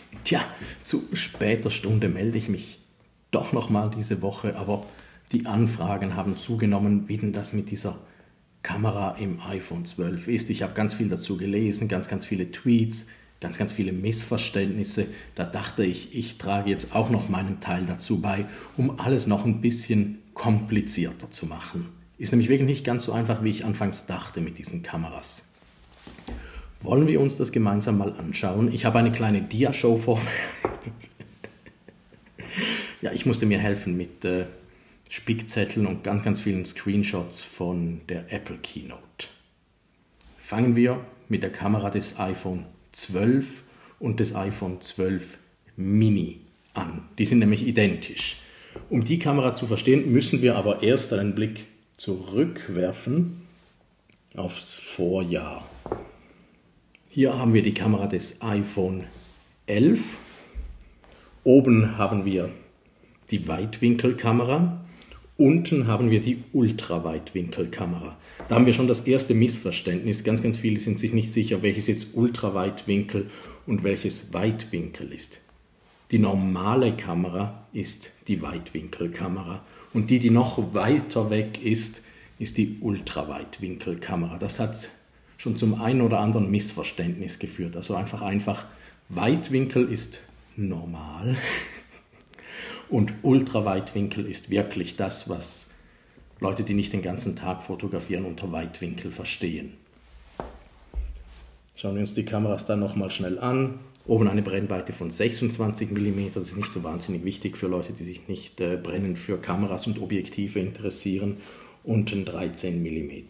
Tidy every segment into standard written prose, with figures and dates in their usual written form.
Tja, zu später Stunde melde ich mich doch nochmal diese Woche, aber die Anfragen haben zugenommen, wie denn das mit dieser Kamera im iPhone 12 ist. Ich habe ganz viel dazu gelesen, ganz viele Tweets, ganz viele Missverständnisse. Da dachte ich, ich trage jetzt auch noch meinen Teil dazu bei, um alles noch ein bisschen komplizierter zu machen. Ist nämlich wirklich nicht ganz so einfach, wie ich anfangs dachte mit diesen Kameras. Wollen wir uns das gemeinsam mal anschauen? Ich habe eine kleine Dia-Show vorbereitet. Ja, ich musste mir helfen mit Spickzetteln und ganz vielen Screenshots von der Apple Keynote. Fangen wir mit der Kamera des iPhone 12 und des iPhone 12 Mini an. Die sind nämlich identisch. Um die Kamera zu verstehen, müssen wir aber erst einen Blick zurückwerfen aufs Vorjahr. Hier haben wir die Kamera des iPhone 11. Oben haben wir die Weitwinkelkamera. Unten haben wir die Ultraweitwinkelkamera. Da haben wir schon das erste Missverständnis. Ganz viele sind sich nicht sicher, welches jetzt Ultraweitwinkel und welches Weitwinkel ist. Die normale Kamera ist die Weitwinkelkamera und die noch weiter weg ist die Ultraweitwinkelkamera. Das hat schon zum einen oder anderen Missverständnis geführt. Also einfach Weitwinkel ist normal und Ultraweitwinkel ist wirklich das, was Leute, die nicht den ganzen Tag fotografieren, unter Weitwinkel verstehen. Schauen wir uns die Kameras dann nochmal schnell an. Oben eine Brennweite von 26 mm, das ist nicht so wahnsinnig wichtig für Leute, die sich nicht brennend für Kameras und Objektive interessieren. Unten 13 mm.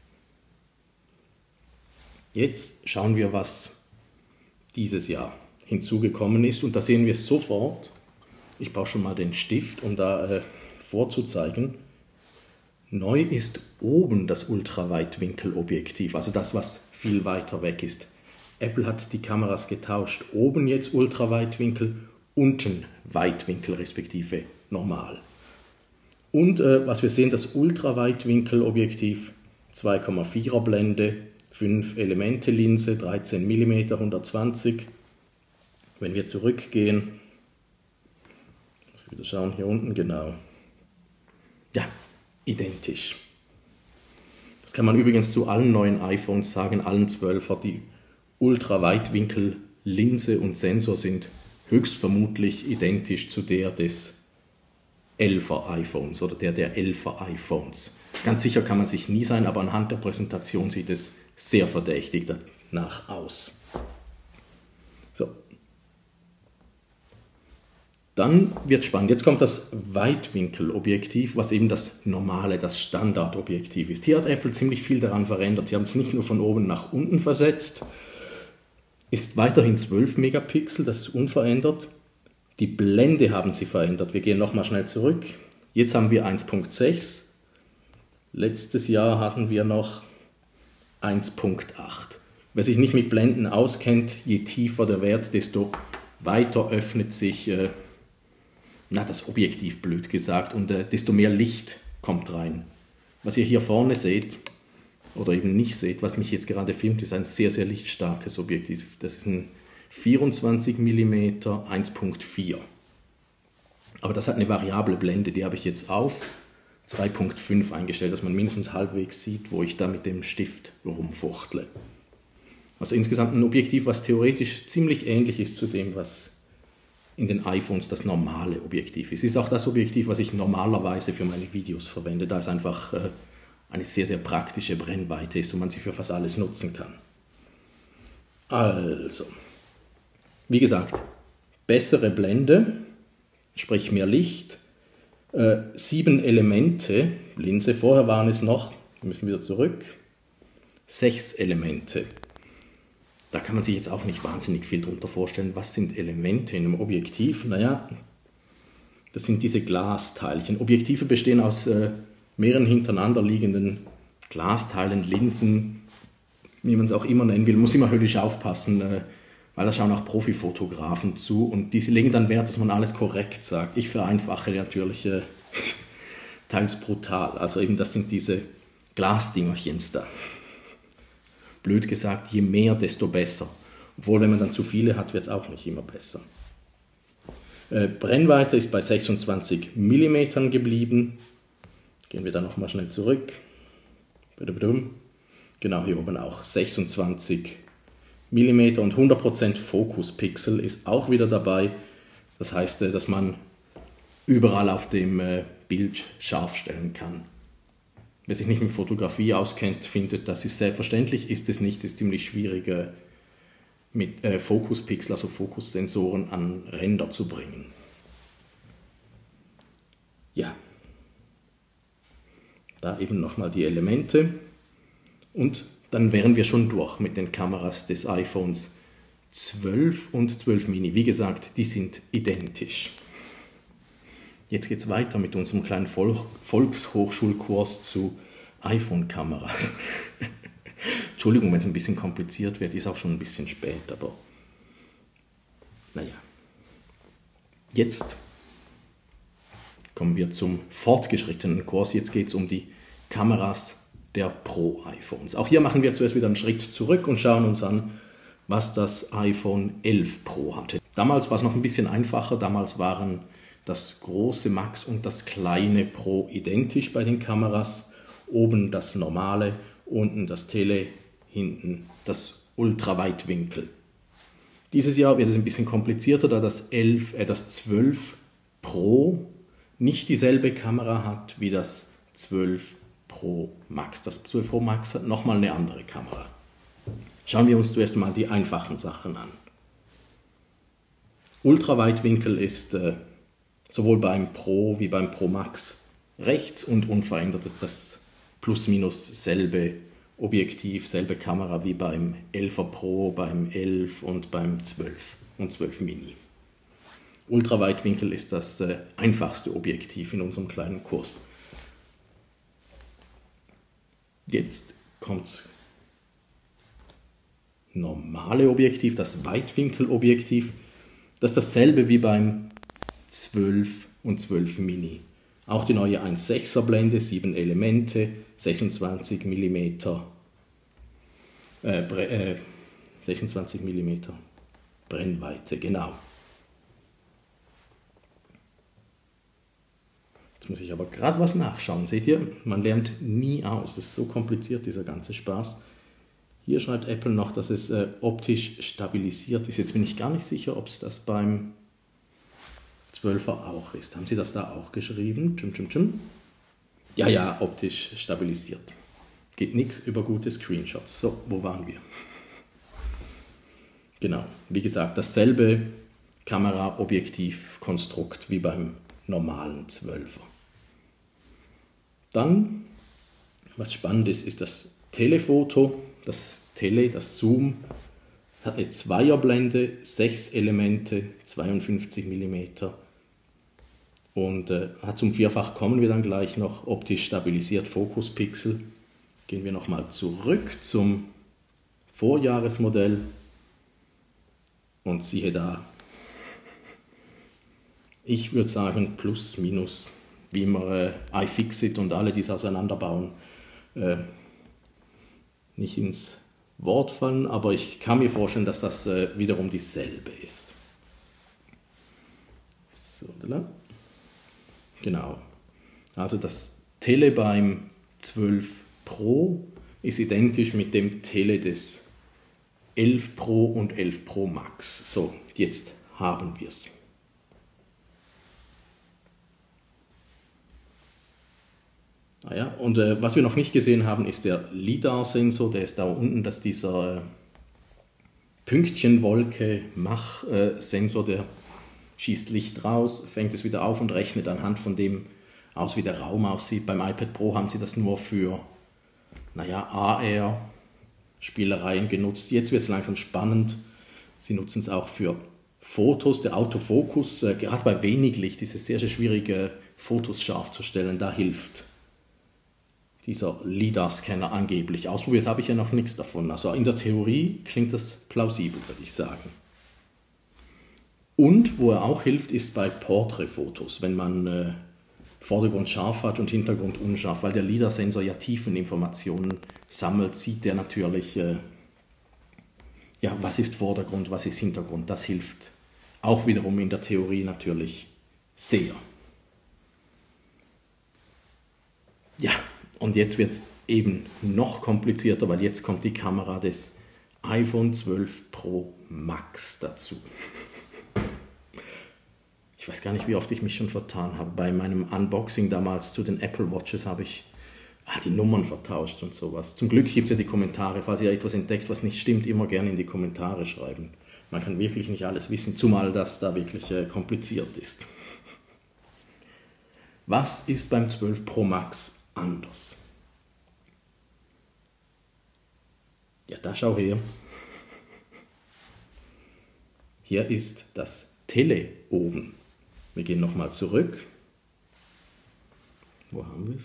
Jetzt schauen wir, was dieses Jahr hinzugekommen ist. Und da sehen wir sofort, ich brauche schon mal den Stift, um da vorzuzeigen. Neu ist oben das Ultraweitwinkelobjektiv, also das, was viel weiter weg ist. Apple hat die Kameras getauscht. Oben jetzt Ultraweitwinkel, unten Weitwinkel respektive normal. Und was wir sehen, das Ultraweitwinkelobjektiv, 2,4er Blende, 5 Elemente Linse, 13 mm, 120. Wenn wir zurückgehen, muss ich wieder schauen, hier unten, genau. Ja, identisch. Das kann man übrigens zu allen neuen iPhones sagen, allen 12er, die Ultraweitwinkel-Linse und Sensor sind höchstvermutlich identisch zu der des 11er iPhones oder der 11er iPhones. Ganz sicher kann man sich nie sein, aber anhand der Präsentation sieht es sehr verdächtig danach aus. So. Dann wird spannend. Jetzt kommt das Weitwinkelobjektiv, was eben das normale, das Standardobjektiv ist. Hier hat Apple ziemlich viel daran verändert. Sie haben es nicht nur von oben nach unten versetzt, ist weiterhin 12 Megapixel, das ist unverändert. Die Blende haben sie verändert. Wir gehen nochmal schnell zurück. Jetzt haben wir 1.6. Letztes Jahr hatten wir noch 1.8. Wer sich nicht mit Blenden auskennt, je tiefer der Wert, desto weiter öffnet sich das Objektiv, blöd gesagt, und desto mehr Licht kommt rein. Was ihr hier vorne seht, oder eben nicht seht, was mich jetzt gerade filmt, ist ein sehr lichtstarkes Objektiv. Das ist ein 24 mm 1.4. Aber das hat eine variable Blende, die habe ich jetzt auf 2.5 eingestellt, dass man mindestens halbwegs sieht, wo ich da mit dem Stift rumfuchtle. Also insgesamt ein Objektiv, was theoretisch ziemlich ähnlich ist zu dem, was in den iPhones das normale Objektiv ist. Es ist auch das Objektiv, was ich normalerweise für meine Videos verwende, da es einfach eine sehr praktische Brennweite ist und man sie für fast alles nutzen kann. Also, wie gesagt, bessere Blende, sprich mehr Licht, 7 Elemente, Linse, vorher waren es noch, wir müssen wieder zurück, 6 Elemente. Da kann man sich jetzt auch nicht wahnsinnig viel drunter vorstellen. Was sind Elemente in einem Objektiv? Naja, das sind diese Glasteilchen. Objektive bestehen aus mehreren hintereinander liegenden Glasteilen, Linsen, wie man es auch immer nennen will. Muss immer höllisch aufpassen, weil da schauen auch Profifotografen zu und die legen dann Wert, dass man alles korrekt sagt. Ich vereinfache natürlich teils brutal. Also eben das sind diese Glasdingerchens da. Blöd gesagt, je mehr, desto besser. Obwohl, wenn man dann zu viele hat, wird es auch nicht immer besser. Brennweite ist bei 26 mm geblieben. Gehen wir da nochmal schnell zurück. Genau, hier oben auch 26 mm und 100% Fokuspixel ist auch wieder dabei. Das heißt, dass man überall auf dem Bild scharf stellen kann. Wer sich nicht mit Fotografie auskennt, findet, das ist selbstverständlich, ist es nicht, ist ziemlich schwierig mit Fokuspixel, also Fokussensoren an Ränder zu bringen. Ja, da eben nochmal die Elemente und dann wären wir schon durch mit den Kameras des iPhones 12 und 12 Mini. Wie gesagt, die sind identisch. Jetzt geht es weiter mit unserem kleinen Volkshochschulkurs zu iPhone-Kameras. Entschuldigung, wenn es ein bisschen kompliziert wird, ist auch schon ein bisschen spät, aber naja. Jetzt kommen wir zum fortgeschrittenen Kurs. Jetzt geht es um die Kameras der Pro-iPhones. Auch hier machen wir zuerst wieder einen Schritt zurück und schauen uns an, was das iPhone 11 Pro hatte. Damals war es noch ein bisschen einfacher. Damals waren das große Max und das kleine Pro identisch bei den Kameras. Oben das normale, unten das Tele, hinten das Ultraweitwinkel. Dieses Jahr wird es ein bisschen komplizierter, da das 12 Pro nicht dieselbe Kamera hat wie das 12 Pro Max. Das 12 Pro Max hat nochmal eine andere Kamera. Schauen wir uns zuerst mal die einfachen Sachen an. Ultraweitwinkel ist sowohl beim Pro wie beim Pro Max rechts und unverändert ist das plus minus selbe Objektiv, selbe Kamera wie beim 11er Pro, beim 11 und beim 12 und 12 Mini. Ultraweitwinkel ist das einfachste Objektiv in unserem kleinen Kurs. Jetzt kommt das normale Objektiv, das Weitwinkelobjektiv. Das ist dasselbe wie beim 12 und 12 Mini. Auch die neue 1,6er Blende, 7 Elemente, 26 mm 26 mm Brennweite, genau. Jetzt muss ich aber gerade was nachschauen. Seht ihr, man lernt nie aus. Das ist so kompliziert, dieser ganze Spaß. Hier schreibt Apple noch, dass es optisch stabilisiert ist. Jetzt bin ich gar nicht sicher, ob es das beim 12er auch ist. Haben Sie das da auch geschrieben? Ja, optisch stabilisiert. Geht nichts über gute Screenshots. So, wo waren wir? Genau, wie gesagt, dasselbe Kameraobjektivkonstrukt wie beim normalen 12er. Dann, was spannend ist, ist das Telefoto. Das Zoom, hat eine Zweierblende, 6 Elemente, 52 mm. Und hat zum Vierfach kommen wir dann gleich noch, optisch stabilisiert Fokuspixel. Gehen wir nochmal zurück zum Vorjahresmodell und siehe da, ich würde sagen plus, minus, wie immer iFixit und alle, die es auseinanderbauen, nicht ins Wort fallen, aber ich kann mir vorstellen, dass das wiederum dieselbe ist. So, genau. Also das Tele beim 12 Pro ist identisch mit dem Tele des 11 Pro und 11 Pro Max. So, jetzt haben wir es. Und was wir noch nicht gesehen haben, ist der LiDAR-Sensor, der ist da unten, das ist dieser Pünktchenwolke-Mach-Sensor, der schießt Licht raus, fängt es wieder auf und rechnet anhand von dem aus, wie der Raum aussieht. Beim iPad Pro haben sie das nur für AR-Spielereien genutzt. Jetzt wird es langsam spannend. Sie nutzen es auch für Fotos. Der Autofokus, gerade bei wenig Licht ist es sehr, sehr schwierig, Fotos scharf zu stellen. Da hilft dieser LiDAR-Scanner angeblich. Ausprobiert habe ich ja noch nichts davon. Also in der Theorie klingt das plausibel, würde ich sagen. Und wo er auch hilft, ist bei Porträtfotos, wenn man Vordergrund scharf hat und Hintergrund unscharf. Weil der LiDAR-Sensor ja Tiefeninformationen sammelt, sieht der natürlich ja, was ist Vordergrund, was ist Hintergrund, das hilft auch wiederum in der Theorie natürlich sehr. Ja, und jetzt wird es eben noch komplizierter, weil jetzt kommt die Kamera des iPhone 12 Pro Max dazu. Ich weiß gar nicht, wie oft ich mich schon vertan habe. Bei meinem Unboxing damals zu den Apple Watches habe ich die Nummern vertauscht und sowas. Zum Glück gibt es ja die Kommentare. Falls ihr etwas entdeckt, was nicht stimmt, immer gerne in die Kommentare schreiben. Man kann wirklich nicht alles wissen, zumal das da wirklich kompliziert ist. Was ist beim 12 Pro Max anders? Ja, da schau her. Hier ist das Tele oben. Wir gehen nochmal zurück. Wo haben wir es?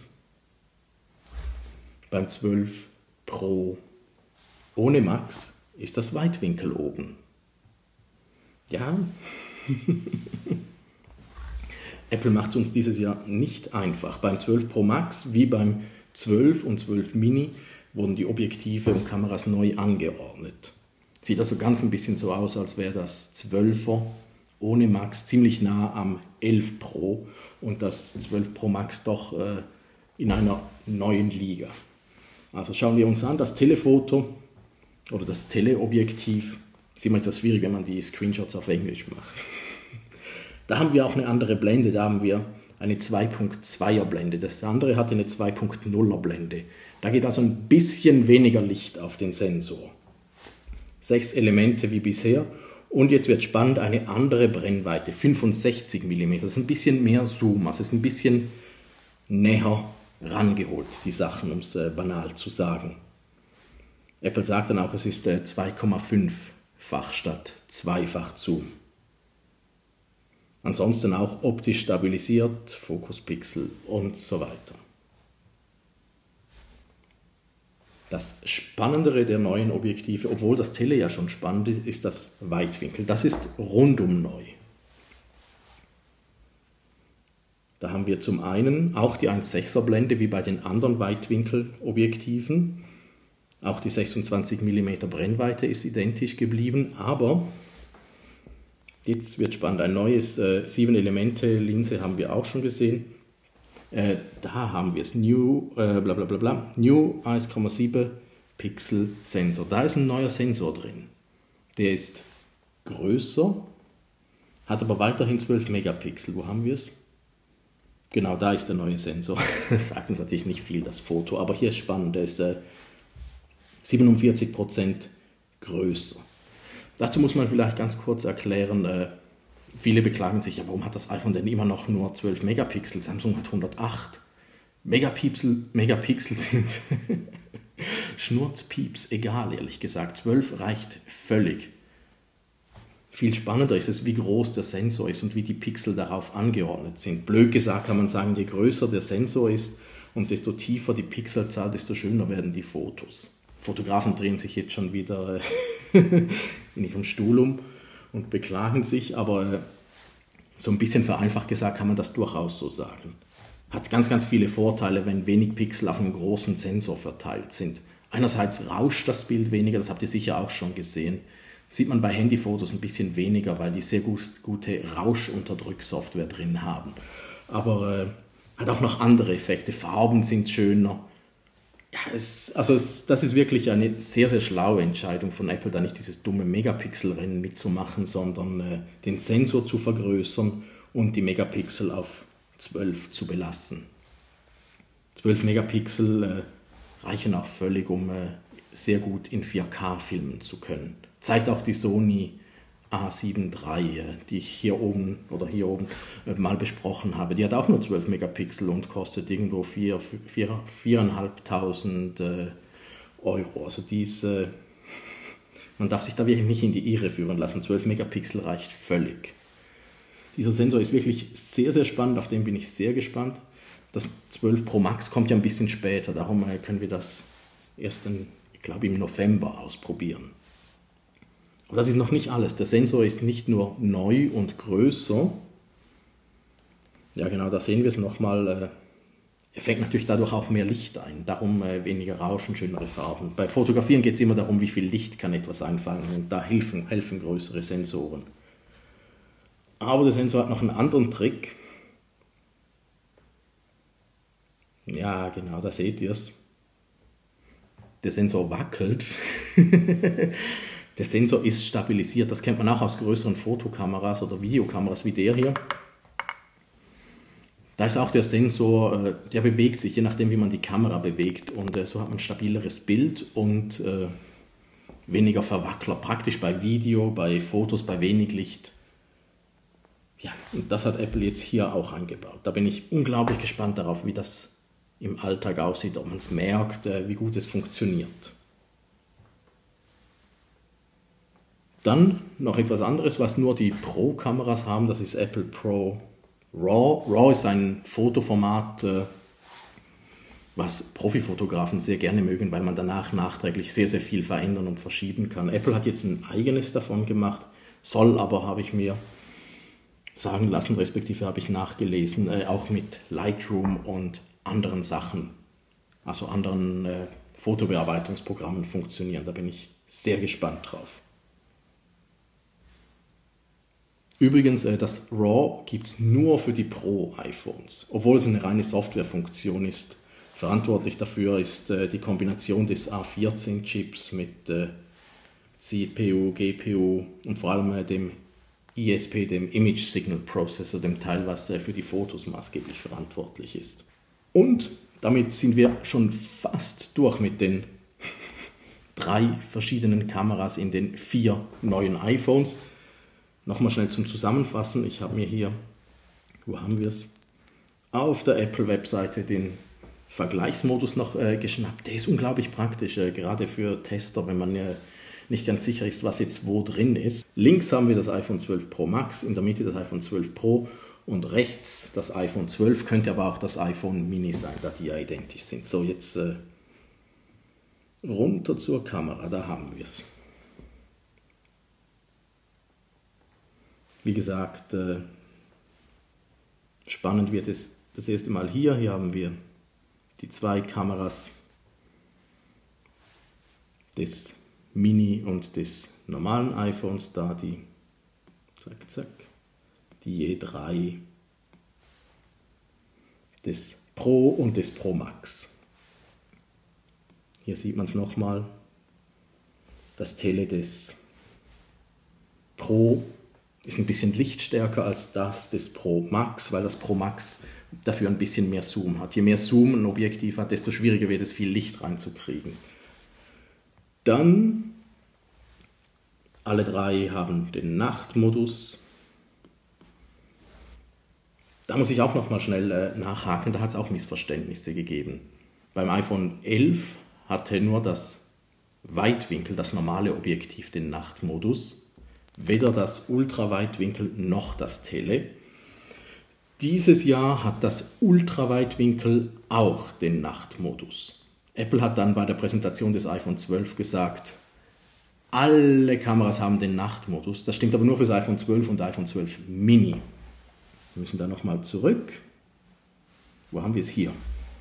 Beim 12 Pro ohne Max ist das Weitwinkel oben. Ja, Apple macht es uns dieses Jahr nicht einfach. Beim 12 Pro Max wie beim 12 und 12 Mini wurden die Objektive und Kameras neu angeordnet. Sieht also ganz ein bisschen so aus, als wäre das 12er ohne Max ziemlich nah am 11 Pro und das 12 Pro Max doch in einer neuen Liga. Also schauen wir uns an, das Telefoto oder das Teleobjektiv. Ist immer etwas schwierig, wenn man die Screenshots auf Englisch macht. Da haben wir auch eine andere Blende, da haben wir eine 2.2er Blende. Das andere hat eine 2.0er Blende. Da geht also ein bisschen weniger Licht auf den Sensor. 6 Elemente wie bisher. Und jetzt wird spannend, eine andere Brennweite, 65 mm. Das ist ein bisschen mehr Zoom, also es ist ein bisschen näher rangeholt, die Sachen, um es banal zu sagen. Apple sagt dann auch, es ist 2,5-fach statt 2-fach Zoom. Ansonsten auch optisch stabilisiert, Fokuspixel und so weiter. Das Spannendere der neuen Objektive, obwohl das Tele ja schon spannend ist, ist das Weitwinkel. Das ist rundum neu. Da haben wir zum einen auch die 1,6er Blende wie bei den anderen Weitwinkelobjektiven. Auch die 26 mm Brennweite ist identisch geblieben, aber jetzt wird spannend. Ein neues 7-Elemente-Linse haben wir auch schon gesehen. Da haben wir es, New 1,7 Pixel Sensor. Da ist ein neuer Sensor drin. Der ist größer, hat aber weiterhin 12 Megapixel. Wo haben wir es? Genau, da ist der neue Sensor. Das sagt uns natürlich nicht viel, das Foto, aber hier ist spannend. Der ist 47% größer. Dazu muss man vielleicht ganz kurz erklären, viele beklagen sich, ja, warum hat das iPhone denn immer noch nur 12 Megapixel? Samsung hat 108. Megapixel sind Schnurzpieps egal, ehrlich gesagt. 12 reicht völlig. Viel spannender ist es, wie groß der Sensor ist und wie die Pixel darauf angeordnet sind. Blöd gesagt kann man sagen, je größer der Sensor ist und desto tiefer die Pixelzahl, desto schöner werden die Fotos. Fotografen drehen sich jetzt schon wieder in ihrem Stuhl um und beklagen sich, aber so ein bisschen vereinfacht gesagt kann man das durchaus so sagen. Hat ganz, ganz viele Vorteile, wenn wenig Pixel auf einem großen Sensor verteilt sind. Einerseits rauscht das Bild weniger, das habt ihr sicher auch schon gesehen. Sieht man bei Handyfotos ein bisschen weniger, weil die sehr gute Rauschunterdrücksoftware drin haben. Aber hat auch noch andere Effekte. Farben sind schöner. Ja, das ist wirklich eine sehr, sehr schlaue Entscheidung von Apple, da nicht dieses dumme Megapixel-Rennen mitzumachen, sondern den Sensor zu vergrößern und die Megapixel auf 12 zu belassen. 12 Megapixel reichen auch völlig, um sehr gut in 4K filmen zu können. Zeigt auch die Sony A7 III, die ich hier oben mal besprochen habe. Die hat auch nur 12 Megapixel und kostet irgendwo 4.500 Euro. Also man darf sich da wirklich nicht in die Irre führen lassen. 12 Megapixel reicht völlig. Dieser Sensor ist wirklich sehr, sehr spannend, auf den bin ich sehr gespannt. Das 12 Pro Max kommt ja ein bisschen später, darum können wir das erst, ich glaube, im November ausprobieren. Aber das ist noch nicht alles. Der Sensor ist nicht nur neu und größer. Ja genau, da sehen wir es nochmal. fängt natürlich dadurch auch mehr Licht ein, darum weniger Rauschen, schönere Farben. Bei Fotografieren geht es immer darum, wie viel Licht kann etwas einfangen und da helfen größere Sensoren. Aber der Sensor hat noch einen anderen Trick. Ja, genau, da seht ihr es. Der Sensor wackelt. Der Sensor ist stabilisiert. Das kennt man auch aus größeren Fotokameras oder Videokameras wie der hier. Da ist auch der Sensor, der bewegt sich, je nachdem wie man die Kamera bewegt. Und so hat man ein stabileres Bild und weniger Verwackler. Praktisch bei Video, bei Fotos, bei wenig Licht. Ja, und das hat Apple jetzt hier auch eingebaut. Da bin ich unglaublich gespannt darauf, wie das im Alltag aussieht, ob man es merkt, wie gut es funktioniert. Dann noch etwas anderes, was nur die Pro-Kameras haben, das ist Apple Pro RAW. RAW ist ein Fotoformat, was Profifotografen sehr gerne mögen, weil man danach nachträglich sehr, sehr viel verändern und verschieben kann. Apple hat jetzt ein eigenes davon gemacht, soll aber, habe ich mir sagen lassen, respektive habe ich nachgelesen, auch mit Lightroom und anderen Sachen, also anderen Fotobearbeitungsprogrammen funktionieren. Da bin ich sehr gespannt drauf. Übrigens, das RAW gibt es nur für die Pro-iPhones, obwohl es eine reine Softwarefunktion ist. Verantwortlich dafür ist die Kombination des A14-Chips mit CPU, GPU und vor allem dem ISP, dem Image Signal Processor, dem Teil, was für die Fotos maßgeblich verantwortlich ist. Und damit sind wir schon fast durch mit den 3 verschiedenen Kameras in den 4 neuen iPhones. Nochmal schnell zum Zusammenfassen. Ich habe mir hier, wo haben wir es, auf der Apple-Webseite den Vergleichsmodus noch geschnappt. Der ist unglaublich praktisch, gerade für Tester, wenn man nicht ganz sicher ist, was jetzt wo drin ist. Links haben wir das iPhone 12 Pro Max, in der Mitte das iPhone 12 Pro und rechts das iPhone 12, könnte aber auch das iPhone Mini sein, da die ja identisch sind. So, jetzt runter zur Kamera, da haben wir es. Wie gesagt, spannend wird es das erste Mal hier. Hier haben wir die 2 Kameras des Mini und des normalen iPhones, da die, die je 3 des Pro und des Pro Max. Hier sieht man es nochmal, das Tele des Pro ist ein bisschen lichtstärker als das des Pro Max, weil das Pro Max dafür ein bisschen mehr Zoom hat. Je mehr Zoom ein Objektiv hat, desto schwieriger wird es, viel Licht reinzukriegen. Dann, alle 3 haben den Nachtmodus. Da muss ich auch noch mal schnell nachhaken, da hat es auch Missverständnisse gegeben. Beim iPhone 11 hatte nur das Weitwinkel, das normale Objektiv, den Nachtmodus. Weder das Ultraweitwinkel noch das Tele. Dieses Jahr hat das Ultraweitwinkel auch den Nachtmodus. Apple hat dann bei der Präsentation des iPhone 12 gesagt, alle Kameras haben den Nachtmodus. Das stimmt aber nur für das iPhone 12 und iPhone 12 Mini. Wir müssen da nochmal zurück. Wo haben wir es hier?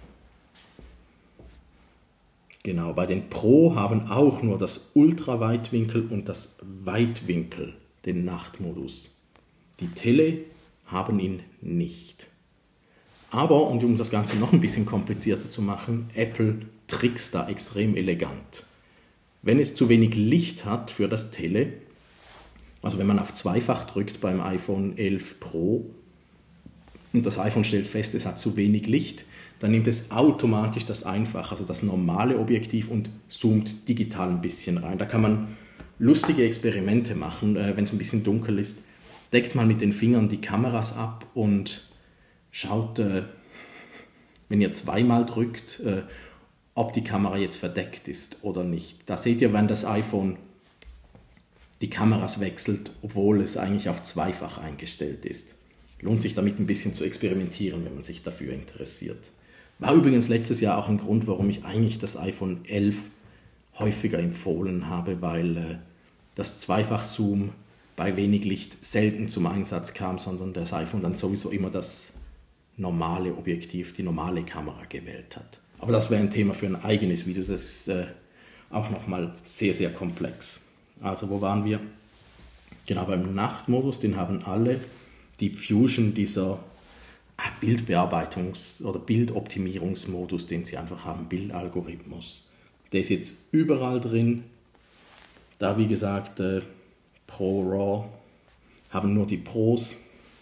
Genau, bei den Pro haben auch nur das Ultraweitwinkel und das Weitwinkel den Nachtmodus. Die Tele haben ihn nicht. Aber, und um das Ganze noch ein bisschen komplizierter zu machen, Apple trickst da extrem elegant. Wenn es zu wenig Licht hat für das Tele, also wenn man auf zweifach drückt beim iPhone 11 Pro und das iPhone stellt fest, es hat zu wenig Licht, dann nimmt es automatisch das Einfach, also das normale Objektiv und zoomt digital ein bisschen rein. Da kann man lustige Experimente machen, wenn es ein bisschen dunkel ist. Deckt mal mit den Fingern die Kameras ab und schaut, wenn ihr zweimal drückt, ob die Kamera jetzt verdeckt ist oder nicht. Da seht ihr, wenn das iPhone die Kameras wechselt, obwohl es eigentlich auf zweifach eingestellt ist. Lohnt sich damit ein bisschen zu experimentieren, wenn man sich dafür interessiert. War übrigens letztes Jahr auch ein Grund, warum ich eigentlich das iPhone 11 häufiger empfohlen habe, weil das Zweifach-Zoom bei wenig Licht selten zum Einsatz kam, sondern das iPhone dann sowieso immer das normale Objektiv, die normale Kamera gewählt hat. Aber das wäre ein Thema für ein eigenes Video, das ist auch nochmal sehr, sehr komplex. Also wo waren wir? Genau beim Nachtmodus, den haben alle. Deep Fusion, dieser Bildbearbeitungs- oder Bildoptimierungsmodus, den sie einfach haben, Bildalgorithmus. Der ist jetzt überall drin. Da wie gesagt, Pro RAW haben nur die Pros.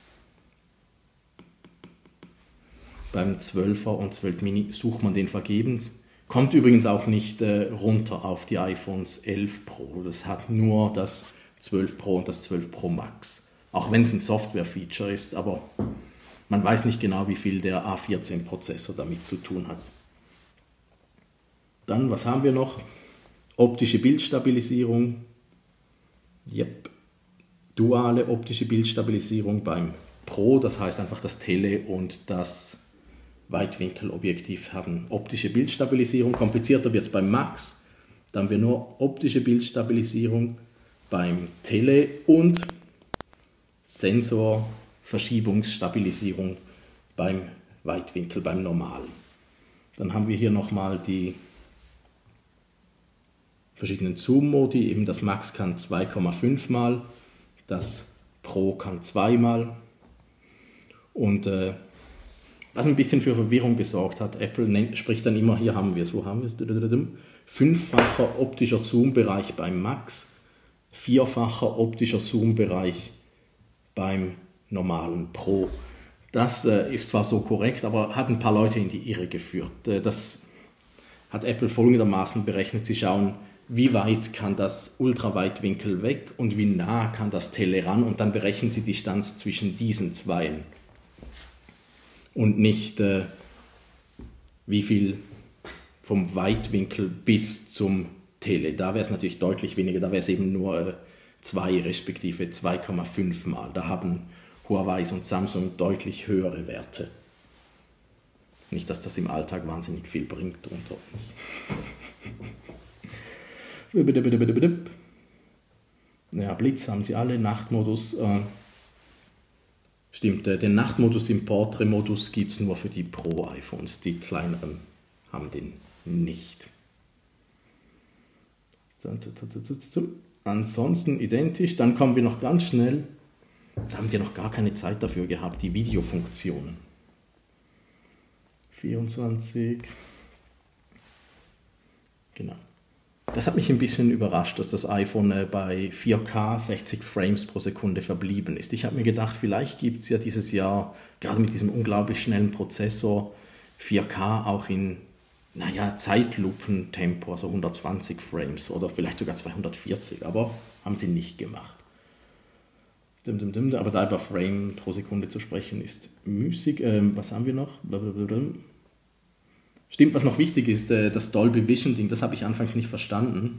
Beim 12er und 12 Mini sucht man den vergebens. Kommt übrigens auch nicht runter auf die iPhones 11 Pro. Das hat nur das 12 Pro und das 12 Pro Max. Auch wenn es ein Software-Feature ist, aber man weiß nicht genau, wie viel der A14-Prozessor damit zu tun hat. Dann, was haben wir noch? Optische Bildstabilisierung. Yep. Duale optische Bildstabilisierung beim Pro, das heißt einfach das Tele- und das Weitwinkelobjektiv haben optische Bildstabilisierung. Komplizierter wird es beim Max. Da haben wir nur optische Bildstabilisierung beim Tele und Sensorverschiebungsstabilisierung beim Weitwinkel, beim Normalen. Dann haben wir hier nochmal die verschiedenen Zoom-Modi. Eben das Max kann 2,5 mal, das Pro kann 2 mal. Und was ein bisschen für Verwirrung gesorgt hat, Apple spricht dann immer, hier haben wir es, wo haben wir es? 5-facher optischer Zoom-Bereich beim Max, 4-facher optischer Zoom-Bereich beim normalen Pro. Das ist zwar so korrekt, aber hat ein paar Leute in die Irre geführt. Das hat Apple folgendermaßen berechnet. Sie schauen, wie weit kann das Ultraweitwinkel weg und wie nah kann das Tele ran, und dann berechnen sie die Distanz zwischen diesen zweien. Und nicht wie viel vom Weitwinkel bis zum Tele. Da wäre es natürlich deutlich weniger, da wäre es eben nur 2 respektive 2,5 mal. Da haben Huawei und Samsung deutlich höhere Werte. Nicht, dass das im Alltag wahnsinnig viel bringt unter uns. Ja, Blitz haben sie alle, Nachtmodus. Stimmt, den Nachtmodus im Portrait-Modus gibt es nur für die Pro-iPhones. Die kleineren haben den nicht. Ansonsten identisch. Dann kommen wir noch ganz schnell, da haben wir noch gar keine Zeit dafür gehabt, die Videofunktionen. 24. Genau. Das hat mich ein bisschen überrascht, dass das iPhone bei 4K 60 Frames pro Sekunde verblieben ist. Ich habe mir gedacht, vielleicht gibt es ja dieses Jahr, gerade mit diesem unglaublich schnellen Prozessor, 4K auch in Zeitlupentempo, also 120 Frames oder vielleicht sogar 240, aber haben sie nicht gemacht. Aber da über Frame pro Sekunde zu sprechen ist müßig. Was haben wir noch? Blablabla. Stimmt, was noch wichtig ist, das Dolby Vision Ding, das habe ich anfangs nicht verstanden.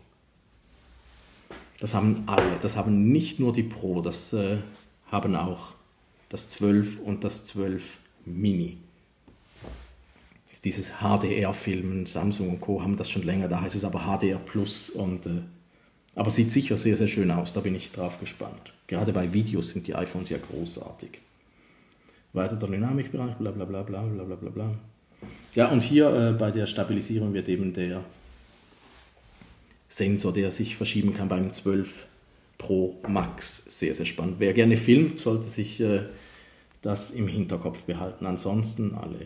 Das haben alle, das haben nicht nur die Pro, das haben auch das 12 und das 12 Mini. Dieses HDR-Filmen, Samsung und Co. haben das schon länger, da heißt es aber HDR Plus. Aber sieht sicher sehr, sehr schön aus, da bin ich drauf gespannt. Gerade bei Videos sind die iPhones ja großartig. Weiter der Dynamikbereich, bla bla bla bla bla bla bla bla. Ja, und hier bei der Stabilisierung wird eben der Sensor, der sich verschieben kann beim 12 Pro Max, sehr, sehr spannend. Wer gerne filmt, sollte sich das im Hinterkopf behalten. Ansonsten alle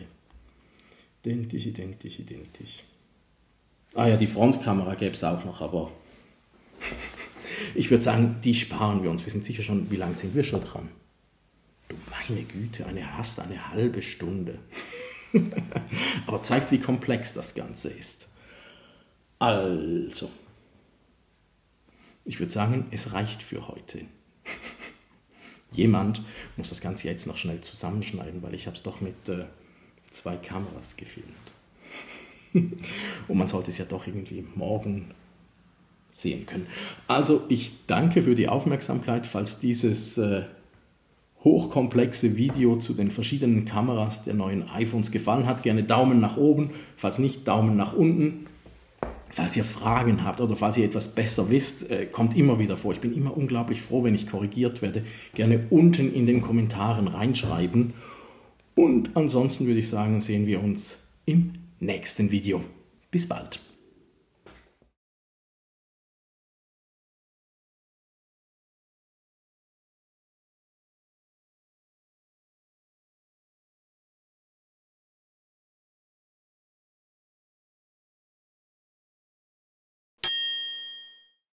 identisch. Ah ja, die Frontkamera gäbe es auch noch, aber ich würde sagen, die sparen wir uns. Wir sind sicher schon, wie lange sind wir schon dran? Du meine Güte, eine halbe Stunde. Aber zeigt, wie komplex das Ganze ist. Also, ich würde sagen, es reicht für heute. Jemand muss das Ganze jetzt noch schnell zusammenschneiden, weil ich habe es doch mit 2 Kameras gefilmt. Und man sollte es ja doch irgendwie morgen sehen können. Also, ich danke für die Aufmerksamkeit, falls dieses hochkomplexe Video zu den verschiedenen Kameras der neuen iPhones gefallen hat. Gerne Daumen nach oben, falls nicht, Daumen nach unten. Falls ihr Fragen habt oder falls ihr etwas besser wisst, kommt immer wieder vor. Ich bin immer unglaublich froh, wenn ich korrigiert werde. Gerne unten in den Kommentaren reinschreiben. Und ansonsten würde ich sagen, sehen wir uns im nächsten Video. Bis bald.